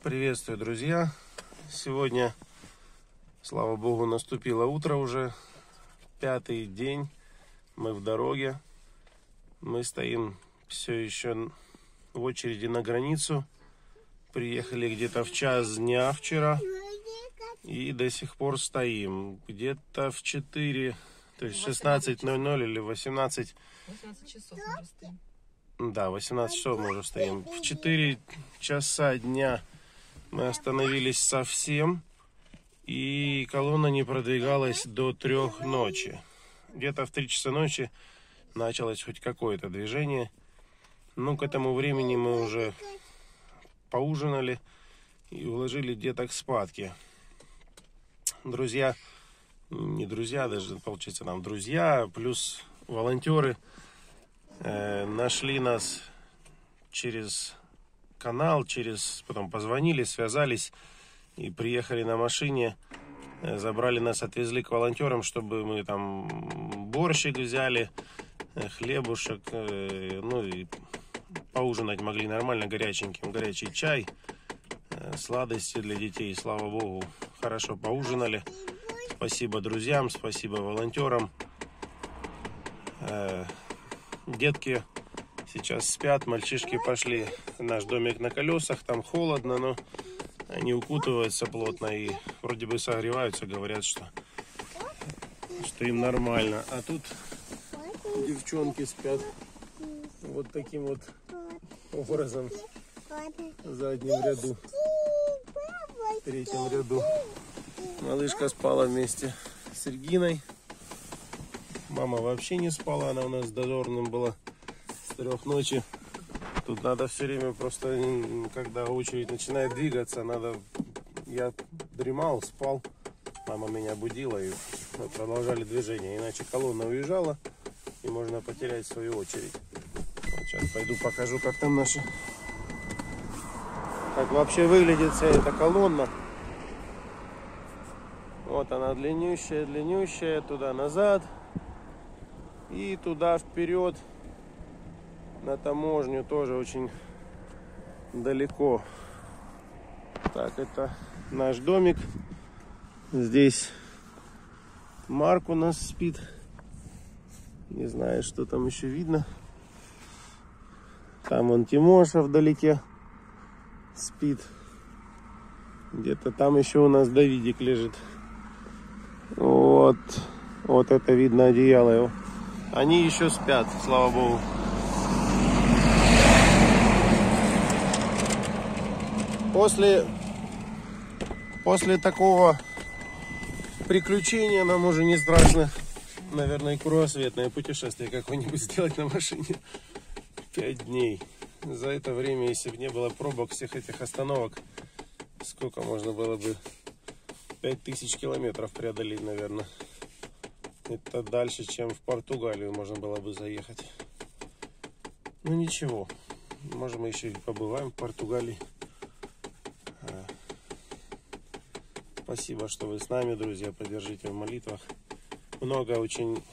Приветствую, друзья! Сегодня, слава богу, наступило утро уже. 5-й день. Мы в дороге. Мы стоим все еще в очереди на границу. Приехали где-то в час дня вчера. И до сих пор стоим. Где-то в 4, то есть 16:00 или 18. 18 часов мы уже стоим. Да, 18 часов мы уже стоим. В 4 часа дня мы остановились совсем, и колонна не продвигалась до 3 ночи. Где-то в 3 часа ночи началось хоть какое-то движение. Ну, к этому времени мы уже поужинали и уложили деток спадки. Друзья, не друзья, даже получается нам друзья, плюс волонтеры нашли нас через канал, потом позвонили, связались и приехали на машине, забрали нас, отвезли к волонтерам, чтобы мы там борщик взяли, хлебушек, ну и поужинать могли нормально горяченьким, горячий чай, сладости для детей. Слава богу, хорошо поужинали. Спасибо друзьям, спасибо волонтерам. Детки сейчас спят, мальчишки пошли в наш домик на колесах, там холодно, но они укутываются плотно и вроде бы согреваются, говорят, что им нормально. А тут девчонки спят вот таким вот образом в заднем ряду, в 3-м ряду. Малышка спала вместе с Региной. Мама вообще не спала, она у нас дозорным была с 3 ночи. Тут надо все время просто, когда очередь начинает двигаться, я дремал, спал, мама меня будила, и мы продолжали движение. Иначе колонна уезжала, и можно потерять свою очередь. Вот сейчас пойду покажу, как там как вообще выглядит вся эта колонна. Вот она длиннющая, длиннющая, туда-назад. И туда вперед на таможню тоже очень далеко. Так, это наш домик. Здесь Марк у нас спит. Не знаю, что там еще видно. Там вон Тимоша вдалеке спит. Где-то там еще у нас Давидик лежит. Вот это видно одеяло его. Они еще спят, слава богу. После такого приключения нам уже не страшно, наверное, кругосветное путешествие какое-нибудь сделать на машине. 5 дней. За это время, если бы не было пробок, всех этих остановок, сколько можно было бы? 5000 километров преодолеть, наверное. Это дальше, чем в Португалию можно было бы заехать. Ну ничего, может мы еще и побываем в Португалии. Спасибо, что вы с нами, друзья, поддержите в молитвах. Много очень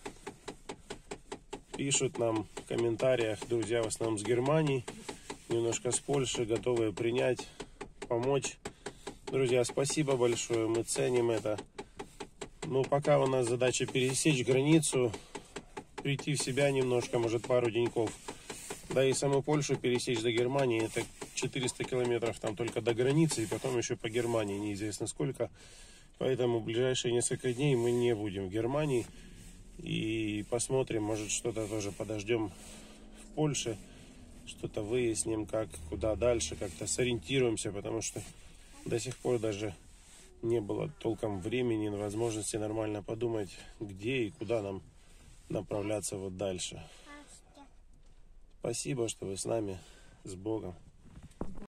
пишут нам в комментариях, друзья, в основном с Германии, немножко с Польши, готовые принять, помочь. Друзья, спасибо большое, мы ценим это. Ну, пока у нас задача пересечь границу, прийти в себя немножко, может, пару деньков. Да и саму Польшу пересечь до Германии, это 400 километров там только до границы, и потом еще по Германии неизвестно сколько. Поэтому в ближайшие несколько дней мы не будем в Германии. И посмотрим, может, что-то тоже подождем в Польше, что-то выясним, куда дальше, как-то сориентируемся, потому что до сих пор даже не было толком времени, возможности нормально подумать, где и куда нам направляться вот дальше. Спасибо, что вы с нами, с Богом.